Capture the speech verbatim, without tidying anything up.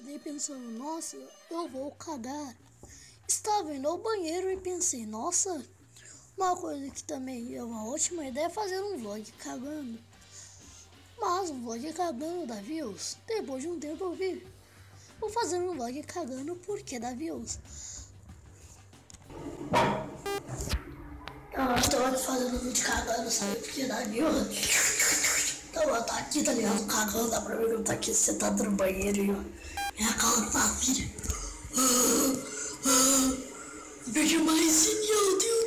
acordei pensando, nossa, eu vou cagar. Estava indo ao banheiro e pensei, nossa, uma coisa que também é uma ótima ideia é fazer um vlog cagando. Mas um vlog cagando dá views. Depois de um tempo eu vi, vou fazer um vlog cagando porque dá views. Ah, eu tô aqui fazendo um vídeo cagando, sabe? Porque dá views. Então eu tô aqui, tá ligado? Cagando, dá pra ver que eu tô aqui sentado no banheiro e ó, minha calma tá filha. Ah, ah, veja mais genial, Deus.